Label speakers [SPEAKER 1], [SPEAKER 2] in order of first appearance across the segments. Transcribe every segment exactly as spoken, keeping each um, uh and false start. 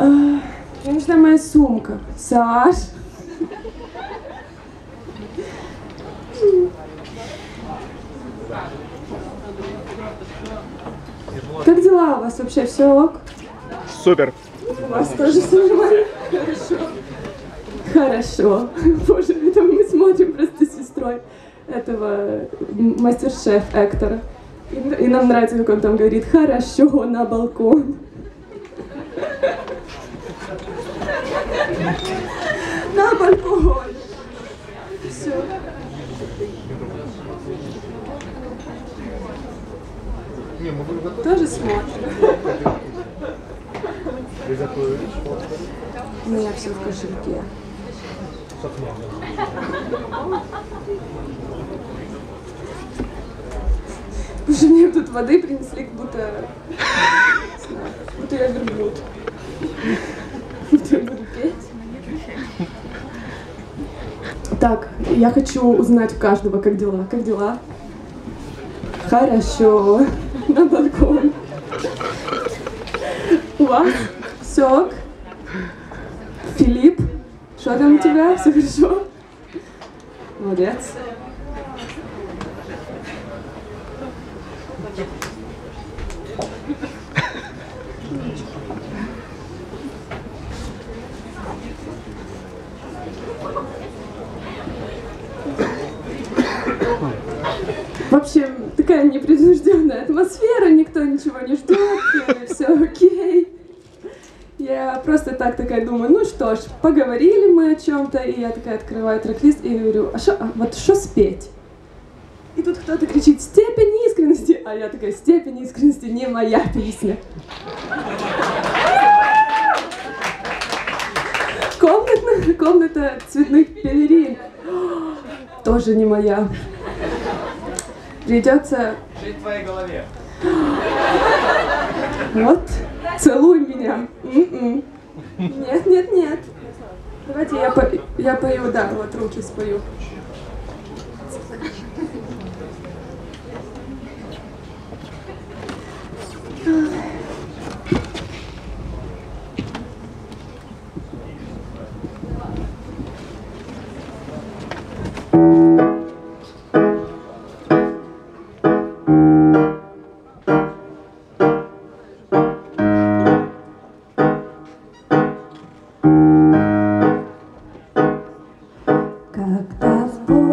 [SPEAKER 1] Мне нужна моя сумка. Саш? Как дела у вас вообще? Все ок?
[SPEAKER 2] Супер.
[SPEAKER 1] У вас тоже все нормально? Хорошо. Хорошо. Боже, это мы смотрим просто с сестрой этого мастер-шеф Эктора. И, и нам нравится, как он там говорит: хорошо, на балкон. На балкон. Все. Тоже смотрим. У меня все в кошельке. Уже мне тут воды принесли, как будто, не знаю, будто я верблюд. Будто я буду петь. Так, я хочу узнать у каждого, как дела. Как дела? Хорошо. На балкон. У вас? Все ок? Филипп? Что там у тебя? Все хорошо? Молодец. В общем, такая непринужденная атмосфера, никто ничего не ждет, все окей. Я просто так такая думаю, ну что ж, поговорили мы о чем-то, и я такая открываю трек-лист и говорю: а шо, а вот что спеть? И тут кто-то кричит: степень искренности, а я такая: степень искренности не моя песня. Комната, комната цветных пелерин тоже не моя. Придется
[SPEAKER 2] жить в твоей голове.
[SPEAKER 1] Вот, целуй меня. М-м. Нет, нет, нет. Давайте я, по... я пою, да, вот руки спою. Когда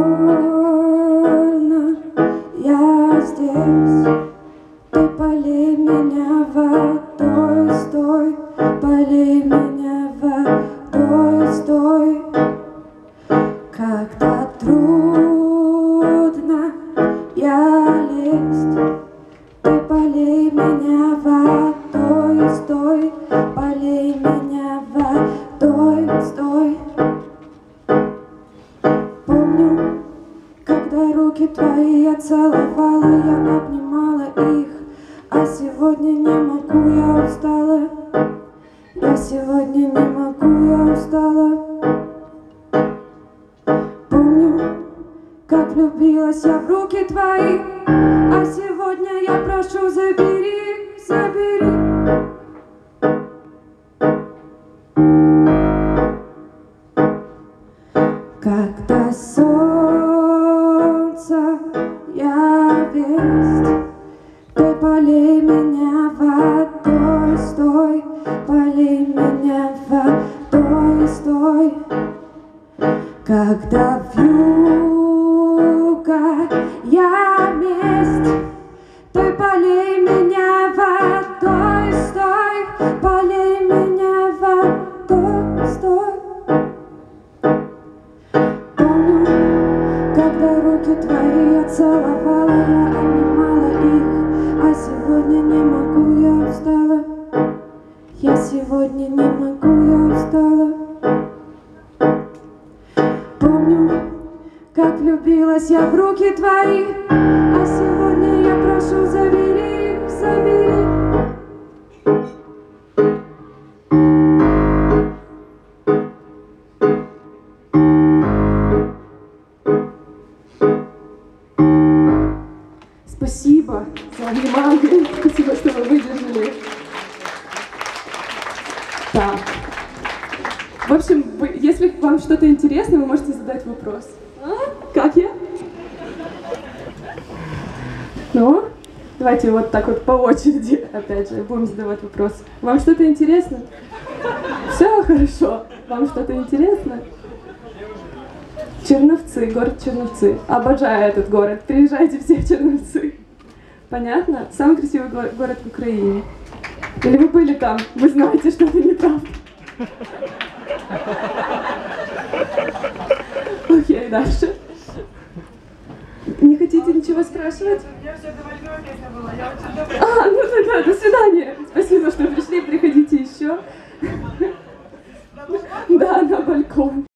[SPEAKER 1] больно, я здесь. Ты полей меня водой, стой. Полей меня водой, стой. Когда трудно, я лезть. Ты полей меня водой, стой. Полей меня водой, стой. Помню, когда руки твои я целовала, я обнимала их, а сегодня не могу, я устала. Я сегодня не могу, я устала. Помню, как влюбилась я в руки твои, а сегодня я прошу: забери, забери. Когда солнце я весть, ты полей меня водой, стой. Полей меня водой, стой. Когда вьюга я месть, ты полей меня водой, стой. Полей меня водой, стой. Помню, когда руки твои я целовала, я обнимала их, а сегодня не могу, я устала. Я сегодня не могу, я устала. Помню, как влюбилась я в руки твои, а сегодня я прошу: забери, забери. Спасибо за внимание, спасибо, что вы выдержали. Так. В общем, вы, если вам что-то интересно, вы можете задать вопрос. А? Как я? Ну, давайте вот так вот по очереди, опять же, будем задавать вопрос. Вам что-то интересно? Все хорошо. Вам что-то интересно? Черновцы, город Черновцы. Обожаю этот город. Приезжайте все в Черновцы. Понятно? Самый красивый го- город в Украине. Или вы были там? Вы знаете, что это неправда. Окей, дальше. Не хотите ничего спрашивать?
[SPEAKER 3] Я все это вальковая песня была, я очень добрая.
[SPEAKER 1] А, ну тогда, до свидания. Спасибо, что пришли, приходите еще. Да, на балкон.